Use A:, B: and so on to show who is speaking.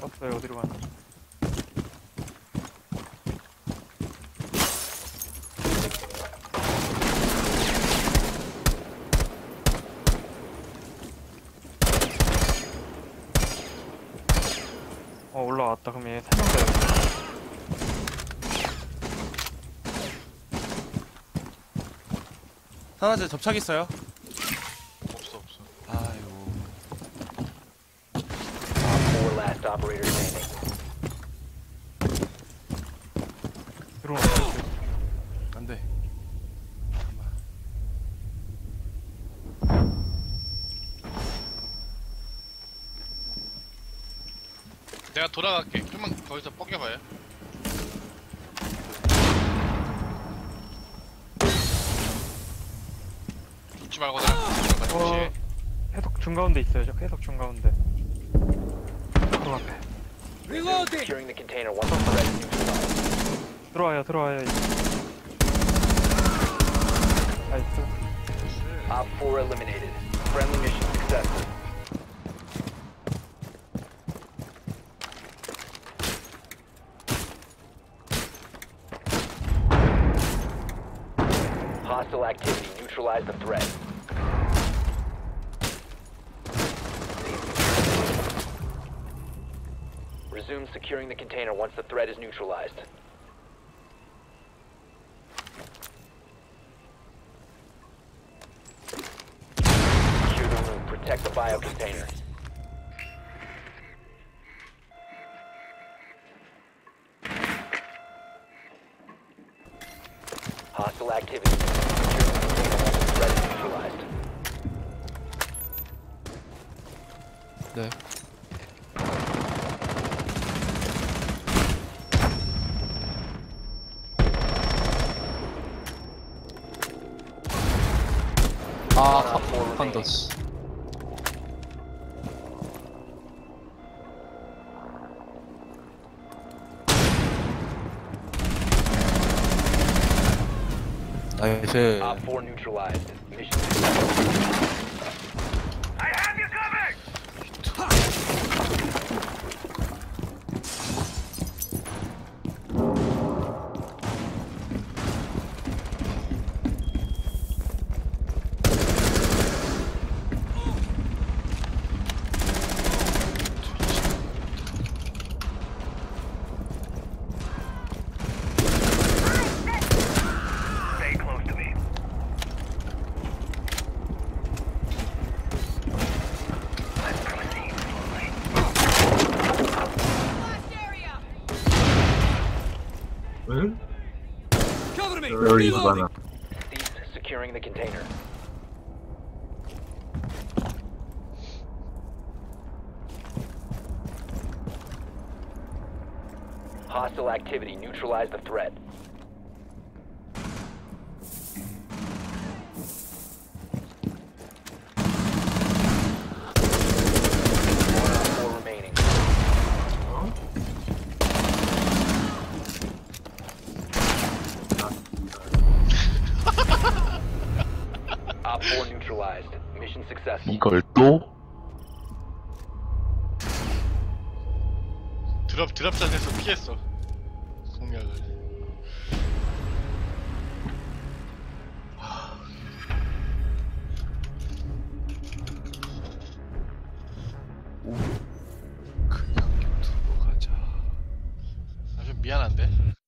A: 없어요. 어디로 가나? 올라왔다. 그럼 얘 3명 되겠다.
B: 하나째 접착 있어요?
C: 없어.
B: 아이고.
D: Four last operator standing.
A: 들어오는
B: 안 돼.
C: 내가 돌아갈게. 좀만 거기서 뻐겨봐요. 죽지 말고 나.
A: 해석 중가운데 있어요. 저 해석 중가운데. 그 앞에.
D: Securing the container once the threat is neutralized.
A: 들어와요. 나이스.
D: Op 4 eliminated. Friendly mission successful. Hostile activity. Neutralize the threat. Resume securing the container once the threat is neutralized. Secure the room. Protect the bio container. Hostile activity. Secure the container once the threat is neutralized.
B: 네. 아, 한다 씨. 나이스.
D: Op 4 neutralized. Mission successful. Cease securing the container. Hostile activity. Neutralize the threat. One on 4 remaining. Op 4 neutralized. Mission successful.
E: 이걸 또?
C: 드랍샷에서 피했어. 공략을.
B: 그냥 두고 가자.
C: 좀 미안한데.